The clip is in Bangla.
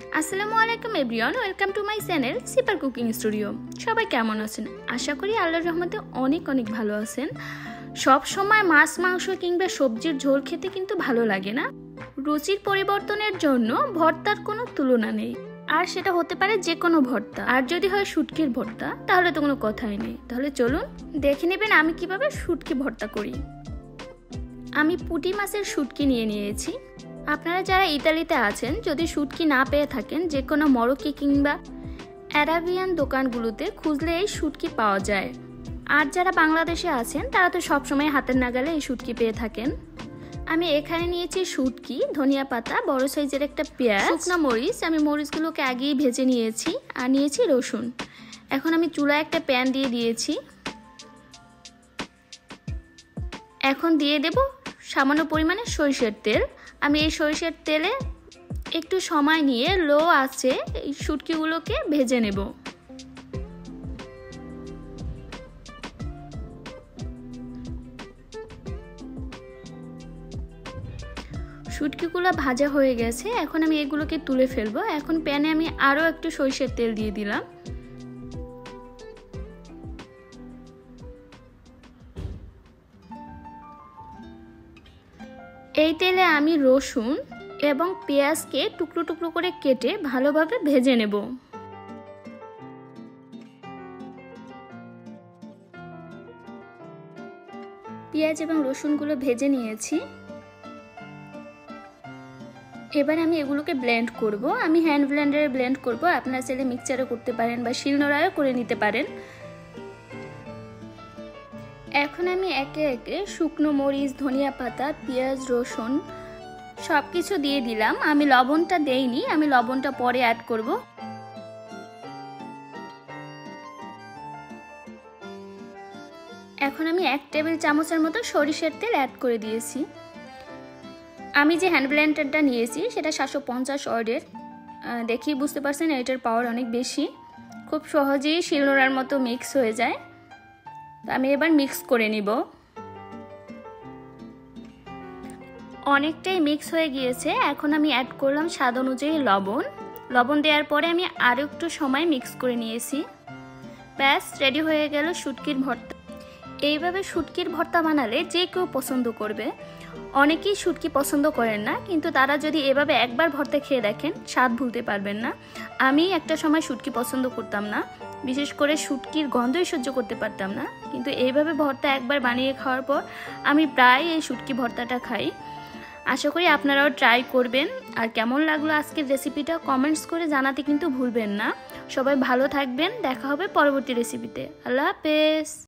আসসালামু আলাইকুম everyone, welcome to my channel সিপার কুকিং স্টুডিও। সবাই কেমন আছেন? আশা করি আল্লাহর রহমতে অনেক ভালো আছেন। সব সময় মাছ মাংস কিংবা সবজির ঝোল খেতে কিন্তু ভালো লাগে না। রুচির পরিবর্তনের জন্য ভর্তার কোনো তুলনা নেই, আর সেটা হতে পারে যে কোনো ভর্তা। আর যদি হয় শুটকির ভর্তা তাহলে তো কোনো কথাই নেই। তাহলে চলুন দেখে নেবেন আমি কিভাবে শুটকি ভর্তা করি। আমি পুঁটি মাছের শুটকি নিয়েছি। আপনারা যারা ইতালিতে আছেন, যদি শুটকি না পেয়ে থাকেন, যে কোনো মরক্কি কিংবা অ্যারাবিয়ান দোকানগুলোতে খুঁজলে এই শুটকি পাওয়া যায়। আর যারা বাংলাদেশে আছেন তারা তো সবসময় হাতের নাগালে এই শুটকি পেয়ে থাকেন। আমি এখানে নিয়েছি শুটকি, ধনিয়া পাতা, বড় সাইজের একটা পেঁয়াজ, শুকনো মরিচ। আমি মরিচগুলোকে আগেই ভেজে নিয়েছি। আর নিয়েছি রসুন। এখন আমি চুলায় একটা প্যান দিয়ে দিয়েছি। এখন দিয়ে দেব সামান্য পরিমাণে সরিষার তেল। আমি এই সরিষার তেলে একটু সময় নিয়ে লো আঁচে এই শুটকিগুলোকে ভেজে নেব। শুটকিগুলো ভাজা হয়ে গেছে। এখন আমি এগুলোকে তুলে ফেলবো। এখন প্যানে আমি আরও একটু সরিষার তেল দিয়ে দিলাম। এই তেলে আমি রসুন এবং পেঁয়াজকে টুকরো টুকরো করে কেটে ভালোভাবে ভেজে নেব। পেঁয়াজ এবং রসুনগুলো ভেজে নিয়েছি। এবার আমি এগুলোকে ব্লেন্ড করব। আমি হ্যান্ড ব্লেন্ডারে ব্লেন্ড করব। আপনারা চাইলে মিক্সচারও করতে পারেন বা শিলনোড়ায়ও করে নিতে পারেন। এখন আমি একে একে শুকনো মরিচ, ধনিয়া পাতা, পেঁয়াজ, রসুন সব কিছু দিয়ে দিলাম। আমি লবণটা দেইনি, আমি লবণটা পরে অ্যাড করব। এখন আমি 1 টেবিল চামচের মতো সরিষার তেল অ্যাড করে দিয়েছি। আমি যে হ্যান্ড ব্লেন্ডারটা নিয়েছি সেটা 750 ওয়াটের। দেখি বুঝতে পারছেন এটার পাওয়ার অনেক বেশি। খুব সহজেই শিলনোড়ার মতো মিক্স হয়ে যায়। আমি এবার মিক্স করে নিব। অনেকটাই মিক্স হয়ে গিয়েছে। এখন আমি অ্যাড করলাম স্বাদ অনুযায়ী লবণ। লবণ দেওয়ার পরে আমি আরও একটু সময় মিক্স করে নিয়েছি। ব্যাস রেডি হয়ে গেল শুটকির ভর্তা। এইভাবে শুটকির ভর্তা বানালে যে কেউ পছন্দ করবে। অনেকেই শুটকি পছন্দ করেন না, কিন্তু তারা যদি এভাবে একবার ভর্তা খেয়ে দেখেন স্বাদ ভুলতে পারবেন না। আমি একটা সময় শুটকি পছন্দ করতাম না, বিশেষ করে শুটকির গন্ধই সহ্য করতে পারতাম না, কিন্তু এইভাবে ভর্তা একবার বানিয়ে খাওয়ার পর আমি প্রায় এই শুটকি ভর্তাটা খাই। আশা করি আপনারাও ট্রাই করবেন। আর কেমন লাগলো আজকের রেসিপিটা কমেন্টস করে জানাতে কিন্তু ভুলবেন না। সবাই ভালো থাকবেন। দেখা হবে পরবর্তী রেসিপিতে। আল্লাহ হাফেজ।